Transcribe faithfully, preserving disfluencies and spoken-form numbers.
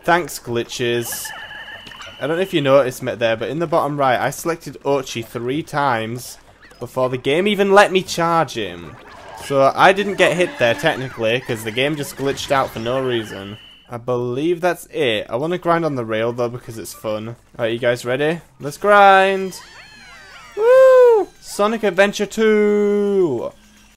Thanks, glitches. I don't know if you noticed me there, but in the bottom right, I selected Oatchi three times before the game even let me charge him. So I didn't get hit there, technically, because the game just glitched out for no reason. I believe that's it. I want to grind on the rail, though, because it's fun. Alright, you guys ready? Let's grind! Woo! Sonic Adventure two!